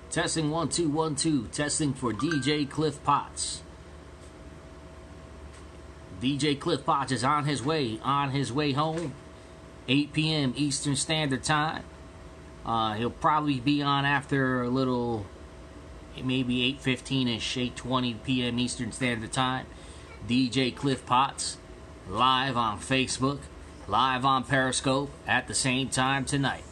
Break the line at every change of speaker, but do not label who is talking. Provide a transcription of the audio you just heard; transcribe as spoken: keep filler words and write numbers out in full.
Testing one, two, one, two. Testing for D J Cliff Potts. D J Cliff Potts is on his way, on his way home. eight p m Eastern Standard Time. Uh, he'll probably be on after a little, maybe eight fifteen-ish, eight twenty p m Eastern Standard Time. D J Cliff Potts, live on Facebook, live on Periscope at the same time tonight.